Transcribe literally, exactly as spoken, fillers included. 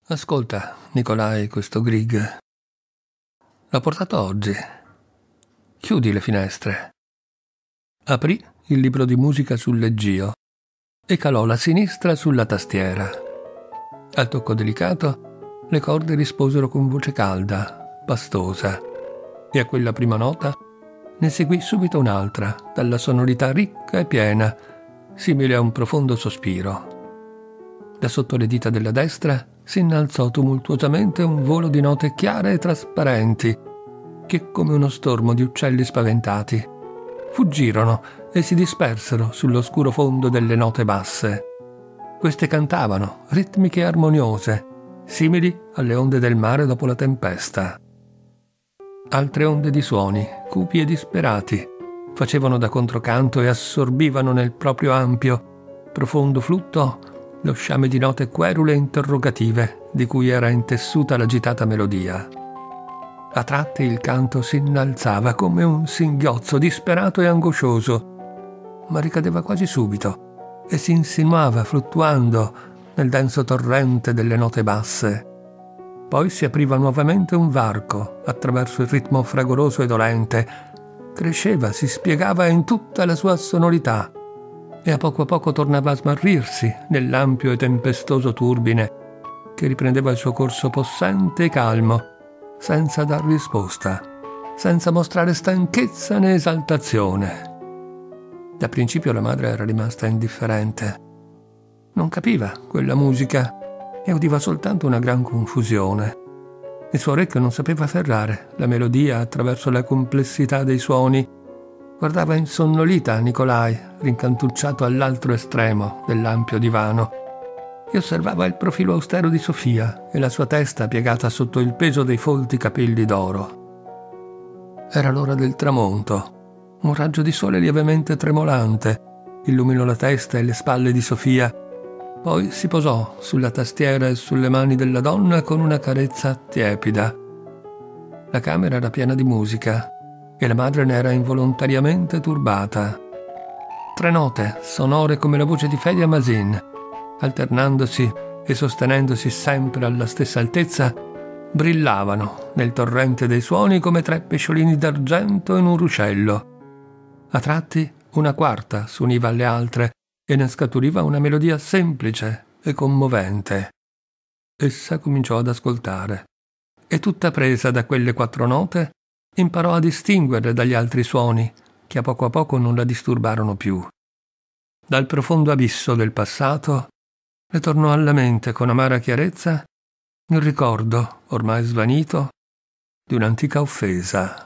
Ascolta, Nicolai, questo Grieg. L'ho portato oggi. Chiudi le finestre. Aprì il libro di musica sul leggio e calò la sinistra sulla tastiera. Al tocco delicato, le corde risposero con voce calda, pastosa, e a quella prima nota ne seguì subito un'altra, dalla sonorità ricca e piena, simile a un profondo sospiro. Da sotto le dita della destra si innalzò tumultuosamente un volo di note chiare e trasparenti, che, come uno stormo di uccelli spaventati, fuggirono e si dispersero sull'oscuro fondo delle note basse. Queste cantavano, ritmiche e armoniose, simili alle onde del mare dopo la tempesta. Altre onde di suoni, cupi e disperati, facevano da controcanto e assorbivano nel proprio ampio, profondo flutto lo sciame di note querule e interrogative di cui era intessuta l'agitata melodia. A tratti il canto si innalzava come un singhiozzo disperato e angoscioso, ma ricadeva quasi subito e si insinuava fluttuando nel denso torrente delle note basse. Poi si apriva nuovamente un varco attraverso il ritmo fragoroso e dolente, cresceva, si spiegava in tutta la sua sonorità e a poco a poco tornava a smarrirsi nell'ampio e tempestoso turbine che riprendeva il suo corso possente e calmo, senza dar risposta, senza mostrare stanchezza né esaltazione. Da principio la madre era rimasta indifferente. Non capiva quella musica e udiva soltanto una gran confusione. Il suo orecchio non sapeva afferrare la melodia attraverso la complessità dei suoni. Guardava insonnolita Nicolai, rincantucciato all'altro estremo dell'ampio divano, e osservava il profilo austero di Sofia e la sua testa piegata sotto il peso dei folti capelli d'oro. Era l'ora del tramonto. Un raggio di sole lievemente tremolante illuminò la testa e le spalle di Sofia. Poi si posò sulla tastiera e sulle mani della donna con una carezza tiepida. La camera era piena di musica e la madre ne era involontariamente turbata. Tre note, sonore come la voce di Fedia Masin, alternandosi e sostenendosi sempre alla stessa altezza, brillavano nel torrente dei suoni come tre pesciolini d'argento in un ruscello. A tratti una quarta s'univa alle altre e ne scaturiva una melodia semplice e commovente. Essa cominciò ad ascoltare e, tutta presa da quelle quattro note, imparò a distinguerle dagli altri suoni, che a poco a poco non la disturbarono più. Dal profondo abisso del passato le tornò alla mente con amara chiarezza il ricordo, ormai svanito, di un'antica offesa.